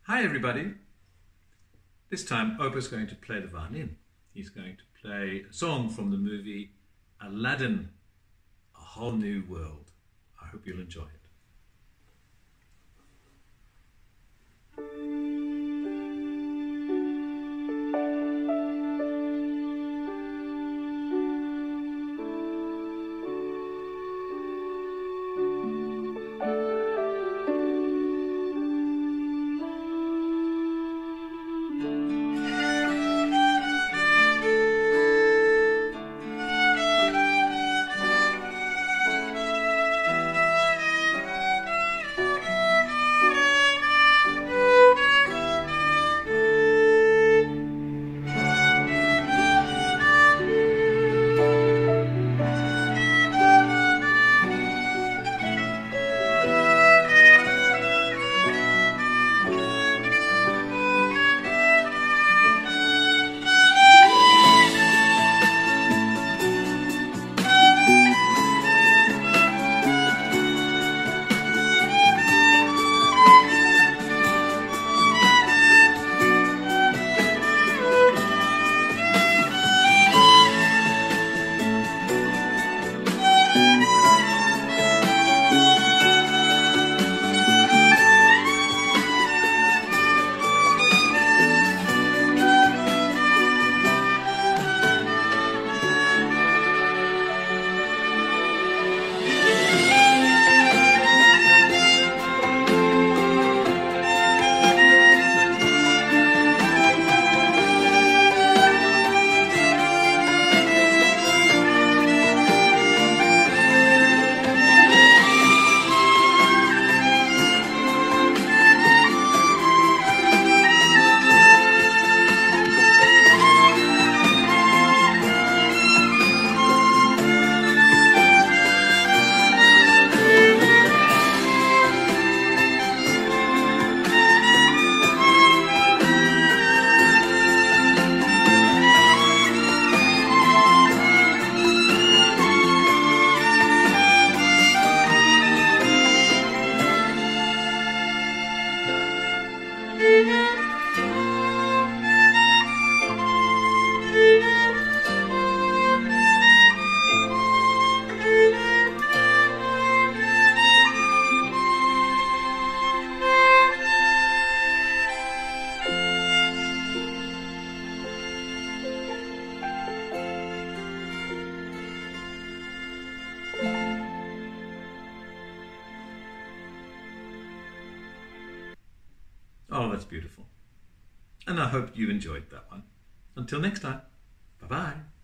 Hi everybody. This time Opa's going to play the violin. He's going to play a song from the movie Aladdin, A Whole New World. I hope you'll enjoy it. Oh, that's beautiful. And I hope you enjoyed that one. Until next time, bye-bye.